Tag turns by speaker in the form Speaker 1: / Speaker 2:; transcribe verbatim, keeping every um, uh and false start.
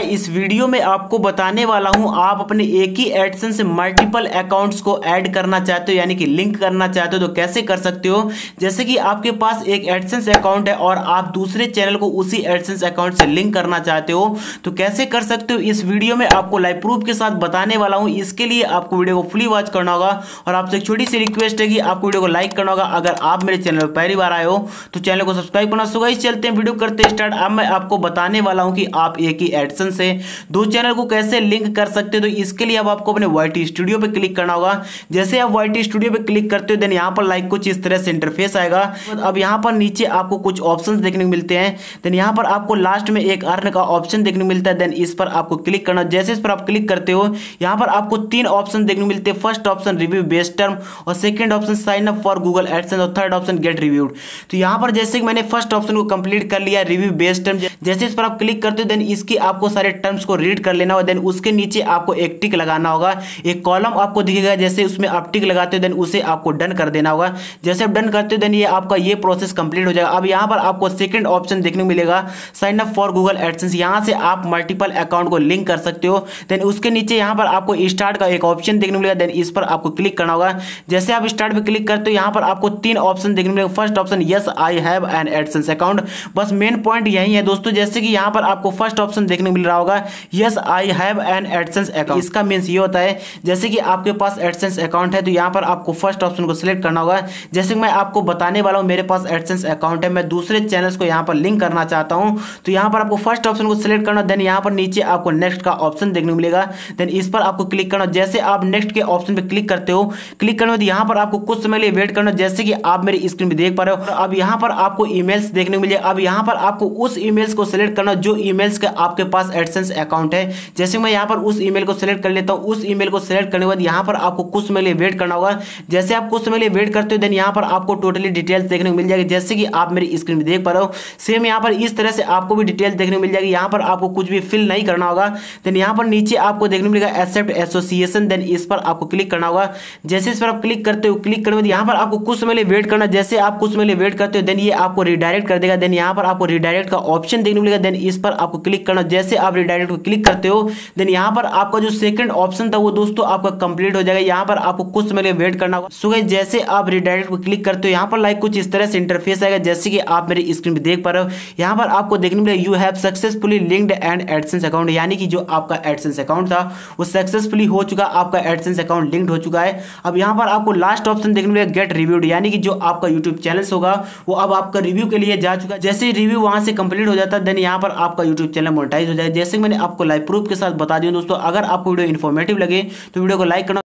Speaker 1: इस वीडियो में आपको बताने वाला हूं, आप अपने एक ही एडसेंस से मल्टीपल अकाउंट्स को ऐड करना चाहते हो यानी कि लिंक करना चाहते हो तो कैसे कर सकते हो। जैसे कि आपके पास एक एडसेंस अकाउंट है और आप दूसरे चैनल को उसी एडसेंस अकाउंट से लिंक करना चाहते हो तो कैसे कर सकते हो, इस वीडियो में आपको लाइव प्रूफ के साथ बताने वाला हूं। इसके लिए आपको वीडियो को फुली वॉच करना होगा और आपसे एक छोटी सी रिक्वेस्ट है कि आपको वीडियो को लाइक करना होगा। अगर आप मेरे चैनल पर पहली बार आए हो तो चैनल को सब्सक्राइब करना। सो गाइस चलते हैं, वीडियो करते स्टार्ट। अब मैं आपको बताने वाला हूं कि आप एक ही एडसेंस से दो चैनल को कैसे लिंक कर सकते हो। तो इसके लिए अब आपको अपने वाईटी स्टूडियो पे क्लिक करना होगा। जैसे आप वाईटी स्टूडियो पे क्लिक करते हो देन यहां पर लाइक कुछ इस तरह से इंटरफेस आएगा। अब यहां पर नीचे आपको कुछ ऑप्शंस देखने को मिलते हैं। देन यहां पर आपको लास्ट में एक अर्न का ऑप्शन देखने को मिलता है। देन इस पर आपको क्लिक करना। जैसे इस पर आप क्लिक करते हो यहां पर आपको तीन ऑप्शन देखने को मिलते हैं। First option review based term और second option sign up for Google AdSense और थर्ड ऑप्शन गेट रिव्यूड। तो यहां पर जैसे कि मैंने फर्स्ट ऑप्शन को कंप्लीट कर लिया रिव्यू बेस्ड टर्म। जैसे इस पर आप क्लिक करते हो देन इसकी आपको सारे टर्म्स को रीड कर लेना होगा। देन उसके नीचे आपको एक टिक लगाना होगा। एक कॉलम आपको दिखेगा, जैसे उसमें आप टिक लगाते हो देन उसे आपको डन कर देना होगा। जैसे आप डन करते हो देन ये आपका ये प्रोसेस कंप्लीट हो जाएगा। अब यहां पर आपको सेकंड ऑप्शन देखने को मिलेगा sign up for Google AdSense. यहां से आप मल्टीपल अकाउंट को लिंक कर सकते हो। देन उसके नीचे यहां पर आपको स्टार्ट का एक ऑप्शन देखने को मिलेगा। देन इस पर आपको क्लिक करना होगा। जैसे आप स्टार्ट पे क्लिक करते हो यहां पर आपको तीन ऑप्शन देखने को मिलेगा। First option yes I have an AdSense account. बस मेन पॉइंट यही है दोस्तों, जैसे कि यहां पर आपको फर्स्ट ऑप्शन देखने को मिल रहा होगा yes I have an AdSense account. इसका मींस ये होता है जैसे कि आपके पास एडसेंस अकाउंट है तो यहां पर आपको फर्स्ट ऑप्शन को सिलेक्ट करना होगा। जैसे कि मैं आपको बताने वाला हूं मेरे पास एडसेंस अकाउंट है, मैं दूसरे चैनल्स को यहां पर लिंक करना चाहता हूं तो यहां पर आपको फर्स्ट ऑप्शन को सिलेक्ट करना। देन यहां पर नीचे आपको नेक्स्ट का ऑप्शन देखने को मिलेगा। देन इस पर आपको क्लिक करना। जैसे आप नेक्स्ट के ऑप्शन पे क्लिक करते हो क्लिक करने बाद यहां पर आपको कुछ समय लिए वेट करना। जैसे कि आप मेरी स्क्रीन पे देख पा रहे हो अब यहां पर आपको ईमेल्स देखने को मिले। अब यहां पर आपको उस ईमेल्स को सिलेक्ट करना जो ईमेल्स का आपके पास एडसेंस अकाउंट है। जैसे मैं यहां पर उस ईमेल को सिलेक्ट कर लेता हूं। उस ईमेल को सिलेक्ट करने के बाद यहां पर आपको कुछ समय लिए वेट करना होगा। जैसे आप कुछ समय लिए वेट करते हो देन यहां पर आपको टोटली डिटेल्स देखने को मिल जाएगी। जैसे कि आप मेरी स्क्रीन पे देख पा रहे हो सेम यहां पर इस तरह से आपको भी डिटेल्स देखने को मिल जाएगी। यहां पर आपको कुछ भी फिल नहीं करना होगा। देन यहां पर नीचे आपको देखने को मिलेगा एक्सेप्ट एसोसिएशन। देन इस पर आपको क्लिक करना होगा। जैसे इस पर आप क्लिक करते हो क्लिक करने के बाद यहां पर आपको कुछ समय लिए वेट करना। जैसे आप कुछ समय लिए वेट करते हो देन ये आपको रिडायरेक्ट कर देगा। देन यहां पर आपको रिडायरेक्ट का ऑप्शन देखने को मिलेगा। देन इस पर आपको क्लिक करना। जैसे आप रिडायरेक्ट को क्लिक करते हो देन यहां पर आपका जो सेकंड ऑप्शन था वो दोस्तों आपका कंप्लीट हो जाएगा। यहां पर आपको कुछ समय लिए वेट करना होगा। सो गाइस जैसे आप रिडायरेक्ट को क्लिक करते हो यहां पर लाइक कुछ इस तरह से इंटरफेस आएगा। जैसे कि आप मेरी स्क्रीन पे देख पा रहे हो यहां पर आपको देखने को मिलेगा you have successfully linked and AdSense account, यानी कि जो आपका एडसेंस अकाउंट था वो सक्सेसफुली हो चुका, आपका एडसेंस अकाउंट लिंक्ड हो चुका है। अब यहां पर आपको लास्ट ऑप्शन देखने को मिलेगा गेट रिव्यूड, यानी कि जो आपका यूट्यूब चैनल होगा वो अब आपका रिव्यू के लिए जा चुका है। जैसे रिव्यू वहां से कंप्लीट हो जाता है देन यहां पर आपका यूट्यूब चैनल मोनेटाइज हो जाएगा। जैसे मैंने आपको लाइव प्रूफ के साथ बता दिया दोस्तों। अगर आपको वीडियो इन्फॉर्मेटिव लगे तो वीडियो को लाइक करना।